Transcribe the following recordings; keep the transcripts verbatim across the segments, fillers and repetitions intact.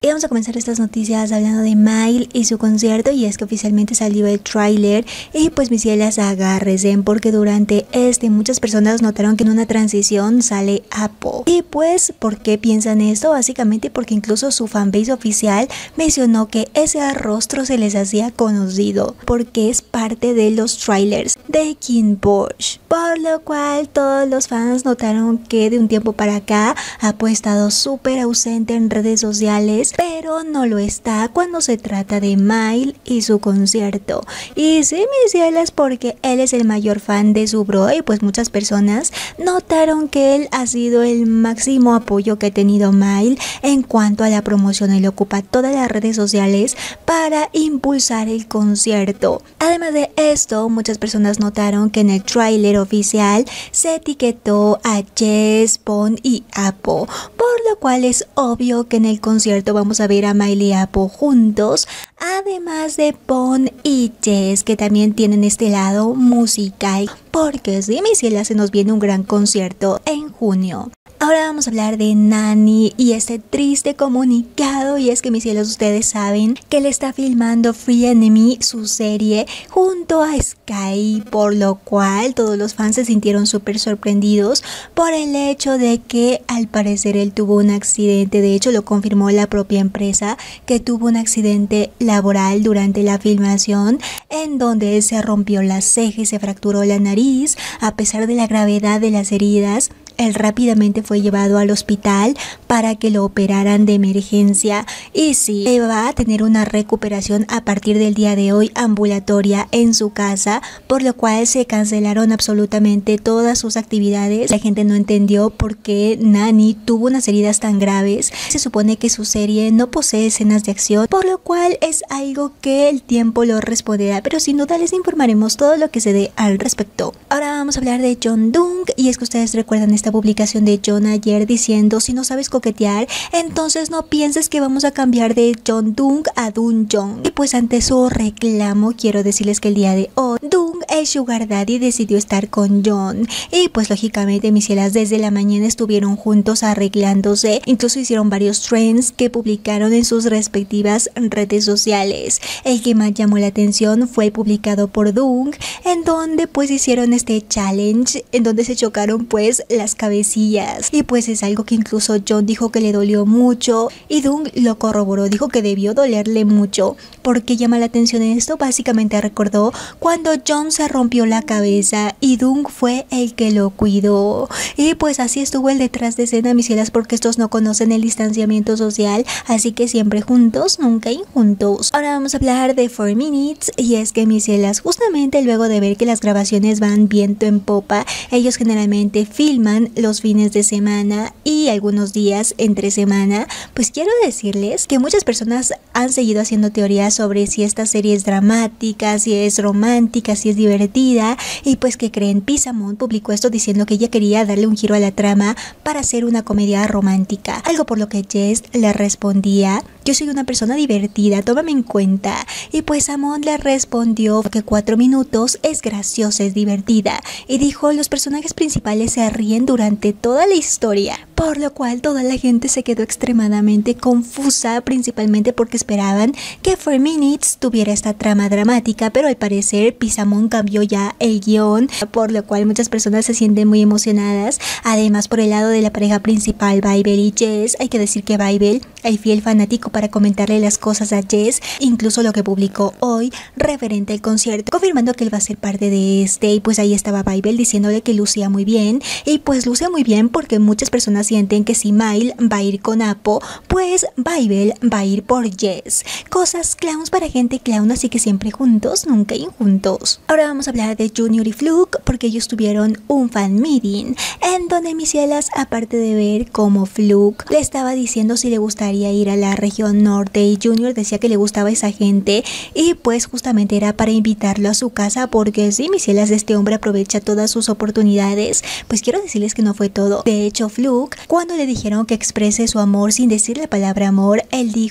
Y vamos a comenzar estas noticias hablando de Miley y su concierto, y es que oficialmente salió el tráiler y pues mis cielas, agárrense porque durante este muchas personas notaron que en una transición sale Apple. Y pues, ¿por qué piensan esto? Básicamente porque incluso su fanbase oficial mencionó que ese rostro se les hacía conocido porque es parte de los trailers de Kim Porsche, por lo cual todos los fans notaron que de un tiempo para acá Apple ha estado súper ausente en redes sociales, pero no lo está cuando se trata de Miley y su concierto. Y sí, mis cielas, porque él es el mayor fan de su bro y pues muchas personas notaron que él ha sido el máximo apoyo que ha tenido Miley en cuanto a la promoción. Él ocupa todas las redes sociales para impulsar el concierto. Además de esto, muchas personas notaron que en el tráiler oficial se etiquetó a Jess, Pon y Apple, por lo cual es obvio que en el concierto vamos a ver a Miley y Apple juntos, además de Pon y Jess, que también tienen este lado musical, porque sí, mis cielas, se nos viene un gran concierto en junio. Ahora vamos a hablar de Nani y este triste comunicado, y es que mis cielos, ustedes saben que él está filmando Free Enemy, su serie, junto a Sky, por lo cual todos los fans se sintieron súper sorprendidos por el hecho de que al parecer él tuvo un accidente. De hecho lo confirmó la propia empresa, que tuvo un accidente laboral durante la filmación en donde él se rompió la ceja y se fracturó la nariz. A pesar de la gravedad de las heridas, él rápidamente fue llevado al hospital para que lo operaran de emergencia, y sí, va a tener una recuperación a partir del día de hoy ambulatoria en su casa, por lo cual se cancelaron absolutamente todas sus actividades. La gente no entendió por qué Nani tuvo unas heridas tan graves. Se supone que su serie no posee escenas de acción, por lo cual es algo que el tiempo lo responderá, pero sin duda les informaremos todo lo que se dé al respecto. Ahora vamos a hablar de Jongdong, y es que ustedes recuerdan esta publicación de John ayer diciendo: si no sabes coquetear, entonces no pienses que vamos a cambiar de Jongdong a Doonjong. Y pues ante su reclamo quiero decirles que el día de hoy Doong, el sugar daddy, decidió estar con John, y pues lógicamente mis cielas desde la mañana estuvieron juntos arreglándose. Incluso hicieron varios trends que publicaron en sus respectivas redes sociales. El que más llamó la atención fue publicado por Doong, en donde pues hicieron este challenge en donde se chocaron pues las cabecillas, y pues es algo que incluso John dijo que le dolió mucho y Doong lo corroboró, dijo que debió dolerle mucho. ¿Por qué llama la atención esto? Básicamente recordó cuando John se rompió la cabeza y Doong fue el que lo cuidó, y pues así estuvo el detrás de escena, mis cielas, porque estos no conocen el distanciamiento social, así que siempre juntos, nunca injuntos. Ahora vamos a hablar de four minutes, y es que mis cielas, justamente luego de ver que las grabaciones van viento en popa, ellos generalmente filman los fines de semana y algunos días entre semana, pues quiero decirles que muchas personas han seguido haciendo teorías sobre si esta serie es dramática, si es romántica, si es divertida, y pues que creen, Pisamon publicó esto diciendo que ella quería darle un giro a la trama para hacer una comedia romántica, algo por lo que Jess le respondía: yo soy una persona divertida, tómame en cuenta. Y pues Amon le respondió que cuatro minutos es graciosa, es divertida, y dijo: los personajes principales se ríen durante toda la historia, por lo cual toda la gente se quedó extremadamente confusa, principalmente porque esperaban que four minutes tuviera esta trama dramática, pero al parecer Pisamon cambió ya el guión, por lo cual muchas personas se sienten muy emocionadas. Además, por el lado de la pareja principal, Bybel y Jess, hay que decir que Bybel, el fiel fanático para comentarle las cosas a Jess, incluso lo que publicó hoy referente al concierto, confirmando que él va a ser parte de este, y pues ahí estaba Bybel diciéndole que lucía muy bien, y pues luce muy bien porque muchas personas sienten que si Miley va a ir con Apple, pues Bybel va a ir por Jess. Cosas clowns para gente clown, así que siempre juntos, nunca injuntos. Ahora vamos a hablar de Junior y Fluke, porque ellos tuvieron un fan meeting, en donde mis cielas, aparte de ver cómo Fluke le estaba diciendo si le gustaría ir a la región norte, y Junior decía que le gustaba esa gente, y pues justamente era para invitarlo a su casa, porque sí, mis cielas, este hombre aprovecha todas sus oportunidades. Pues quiero decirles que no fue todo. De hecho, Fluke, cuando le dijeron que exprese su amor sin decir la palabra amor, él dijo: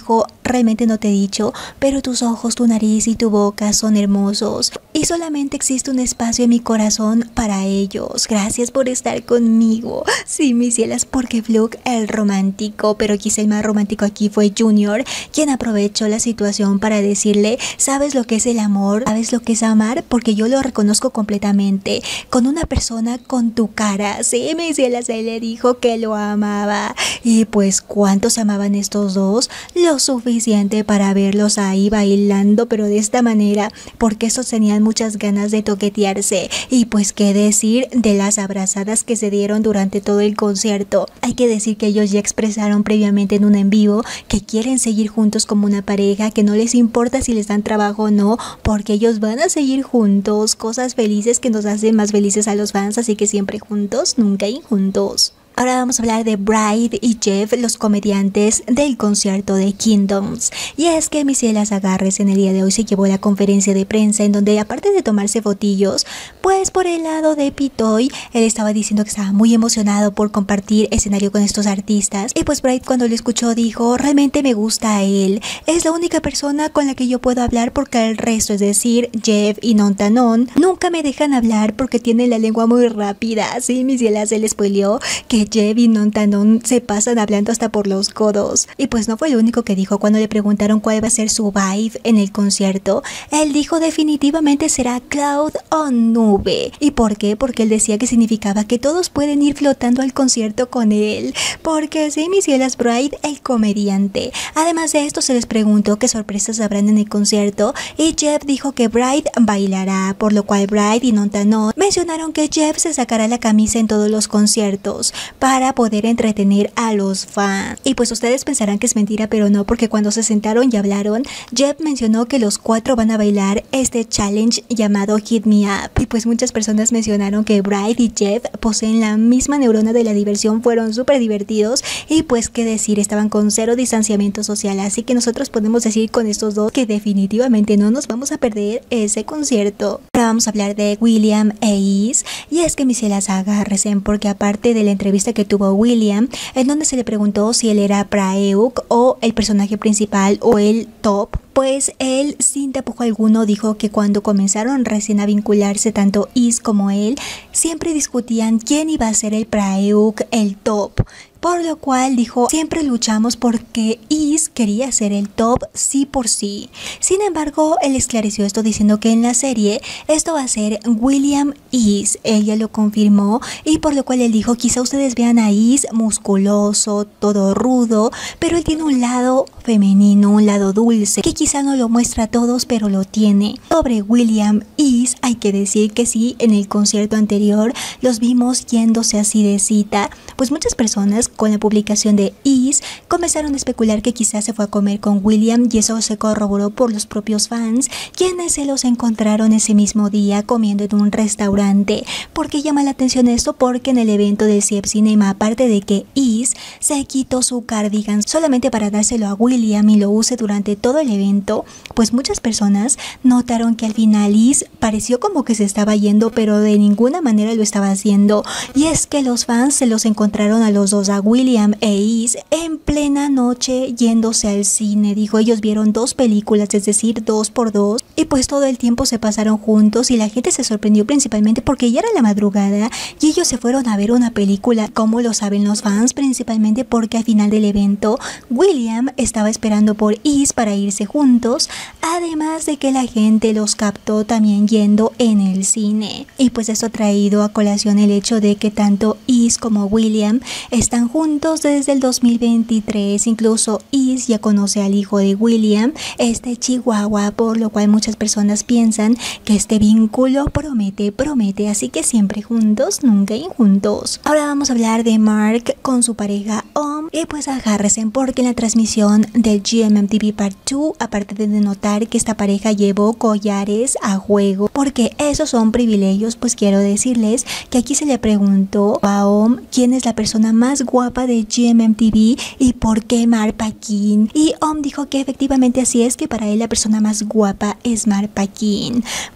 realmente no te he dicho, pero tus ojos, tu nariz y tu boca son hermosos y solamente existe un espacio en mi corazón para ellos. Gracias por estar conmigo. Sí, mis cielas, porque Fluke, el romántico, pero quizá el más romántico aquí fue Junior, quien aprovechó la situación para decirle: ¿sabes lo que es el amor? ¿Sabes lo que es amar? Porque yo lo reconozco completamente con una persona con tu cara. Sí, mis cielas, él le dijo que lo amaba. Y pues, ¿cuántos amaban estos dos? Lo suficiente para verlos ahí bailando, pero de esta manera, porque estos tenían muchas ganas de toquetearse. Y pues, ¿qué decir de las abrazadas que se dieron durante todo el concierto? Hay que decir que ellos ya expresaron previamente en un en vivo que quieren seguir juntos como una pareja, que no les importa si les dan trabajo o no, porque ellos van a seguir juntos. Cosas felices que nos hacen más felices a los fans, así que siempre juntos, nunca injuntos. Ahora vamos a hablar de Bride y Jeff, los comediantes del concierto de Kingdoms. Y es que mis cielas, agarres, en el día de hoy se llevó la conferencia de prensa en donde, aparte de tomarse fotillos, pues por el lado de Pitoy, él estaba diciendo que estaba muy emocionado por compartir escenario con estos artistas. Y pues Bride, cuando lo escuchó, dijo: realmente me gusta a él, es la única persona con la que yo puedo hablar, porque el resto, es decir, Jeff y Nontanon, nunca me dejan hablar porque tienen la lengua muy rápida. Sí, mis cielas, se le spoileó que Jeff y Nontanon se pasan hablando hasta por los codos. Y pues no fue lo único que dijo. Cuando le preguntaron cuál va a ser su vibe en el concierto, él dijo: definitivamente será cloud o nube. ¿Y por qué? Porque él decía que significaba que todos pueden ir flotando al concierto con él. Porque sí, mis cielas, Bride, el comediante. Además de esto, se les preguntó qué sorpresas habrán en el concierto y Jeff dijo que Bride bailará, por lo cual Bride y Nontanon mencionaron que Jeff se sacará la camisa en todos los conciertos para poder entretener a los fans. Y pues ustedes pensarán que es mentira, pero no, porque cuando se sentaron y hablaron, Jeff mencionó que los cuatro van a bailar este challenge llamado Hit Me Up. Y pues muchas personas mencionaron que Bride y Jeff poseen la misma neurona de la diversión, fueron súper divertidos y pues qué decir, estaban con cero distanciamiento social, así que nosotros podemos decir con estos dos que definitivamente no nos vamos a perder ese concierto. Ahora vamos a hablar de William e Is, y es que mis cielas, agárrense, porque aparte de la entrevista que tuvo William, en donde se le preguntó si él era Praeuk o el personaje principal o el top, pues él sin tapujo alguno dijo que cuando comenzaron recién a vincularse tanto Is como él, siempre discutían quién iba a ser el Praeuk, el top. Por lo cual dijo: siempre luchamos porque Is quería ser el top sí por sí. Sin embargo, él esclareció esto diciendo que en la serie esto va a ser William Is. Ella lo confirmó y por lo cual él dijo: quizá ustedes vean a Is musculoso, todo rudo, pero él tiene un lado femenino, un lado dulce, que quizá no lo muestra a todos, pero lo tiene. Sobre William Is, hay que decir que sí, en el concierto anterior los vimos yéndose así de cita, pues muchas personas con la publicación de Is comenzaron a especular que quizás se fue a comer con William, y eso se corroboró por los propios fans, quienes se los encontraron ese mismo día comiendo en un restaurante. ¿Por qué llama la atención esto? Porque en el evento del C F Cinema, aparte de que Is se quitó su cardigan solamente para dárselo a William y lo use durante todo el evento, pues muchas personas notaron que al final Is pareció como que se estaba yendo, pero de ninguna manera lo estaba haciendo. Y es que los fans se los encontraron a los dos, a William e Is, en plena noche yéndose al cine. Dijo, ellos vieron dos películas, es decir, dos por dos, y pues todo el tiempo se pasaron juntos y la gente se sorprendió principalmente porque ya era la madrugada y ellos se fueron a ver una película. Como lo saben los fans, principalmente porque al final del evento William estaba esperando por Is para irse juntos, además de que la gente los captó también yendo en el cine. Y pues esto ha traído a colación el hecho de que tanto Is como William están juntos desde el dos mil veintitrés. Incluso Is ya conoce al hijo de William, este chihuahua, por lo cual muchas personas piensan que este vínculo promete, promete, así que siempre juntos, nunca injuntos. Ahora vamos a hablar de Mark con su pareja Om, y pues agárrense porque en la transmisión del G M M T V Part dos, aparte de denotar que esta pareja llevó collares a juego, porque esos son privilegios, pues quiero decirles que aquí se le preguntó a Om quién es la persona más guapa de G M M T V y por qué Mar Paquin, y Om dijo que efectivamente así es, que para él la persona más guapa es Mar Paquin.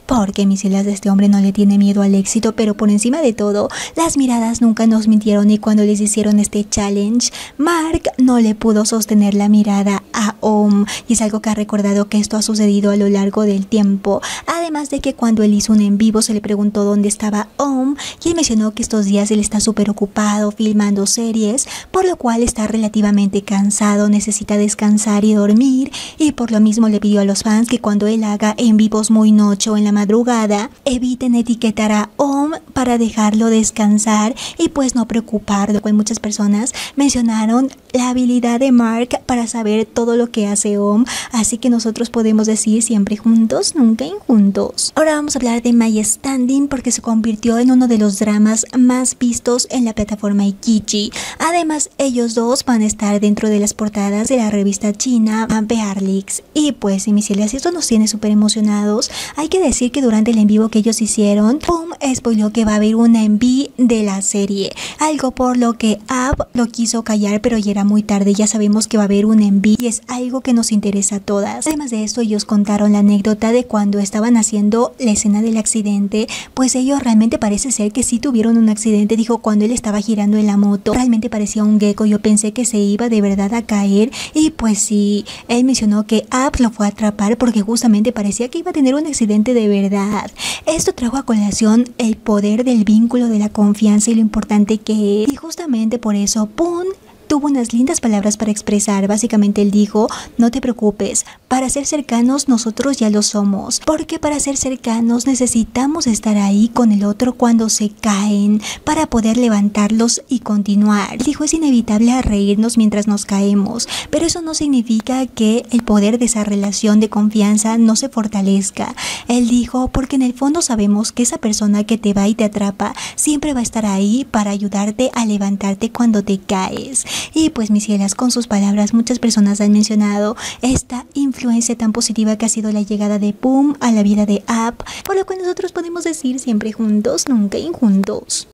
porque mis cielas, este hombre no le tiene miedo al éxito, pero por encima de todo, las miradas nunca nos mintieron y cuando les hicieron este challenge, Mark no le pudo sostener la mirada a Om y es algo que ha recordado que esto ha sucedido a lo largo del tiempo, además de que cuando él hizo un en vivo se le preguntó dónde estaba Om y él mencionó que estos días él está súper ocupado filmando series, por lo cual está relativamente cansado, necesita descansar y dormir y por lo mismo le pidió a los fans que cuando él haga en vivos muy noche o en la madrugada eviten etiquetar a Om para dejarlo descansar y pues no preocupar, lo cual muchas personas mencionaron la habilidad de Mark para saber todo lo que hace Om, así que nosotros podemos decir siempre juntos, nunca injuntos. Ahora vamos a hablar de My Standing porque se convirtió en uno de los dramas más vistos en la plataforma Ikiji. Además, ellos dos van a estar dentro de las portadas de la revista china Bearlix. Y pues, mis cielas, esto nos tiene súper emocionados. Hay que decir que durante el en vivo que ellos hicieron, Pum spoiló que va a haber una en vivo de la serie. Algo por lo que Ab lo quiso callar, pero ya era muy tarde. Ya sabemos que va a haber un en vivo y es algo que nos interesa a todas. Además de esto, ellos contaron la anécdota de cuando estaban haciendo la escena del accidente, pues ellos realmente parece ser que sí tuvieron un accidente. Dijo, cuando él estaba girando en la moto, realmente parecía un gecko. Yo pensé que se iba de verdad a caer y pues sí, él mencionó que Ab lo fue a atrapar porque justamente parecía que iba a tener un accidente de verdad. Esto trajo a colación el poder del vínculo, de la confianza y lo importante que es. Y justamente por eso, ¡pum!, tuvo unas lindas palabras para expresar. Básicamente él dijo, no te preocupes, para ser cercanos nosotros ya lo somos, porque para ser cercanos necesitamos estar ahí con el otro cuando se caen, para poder levantarlos y continuar. Dijo, es inevitable reírnos mientras nos caemos, pero eso no significa que el poder de esa relación de confianza no se fortalezca. Él dijo, porque en el fondo sabemos que esa persona que te va y te atrapa siempre va a estar ahí para ayudarte a levantarte cuando te caes. Y pues, mis cielas, con sus palabras muchas personas han mencionado esta influencia tan positiva que ha sido la llegada de Pum a la vida de Ab, por lo cual nosotros podemos decir siempre juntos, nunca injuntos.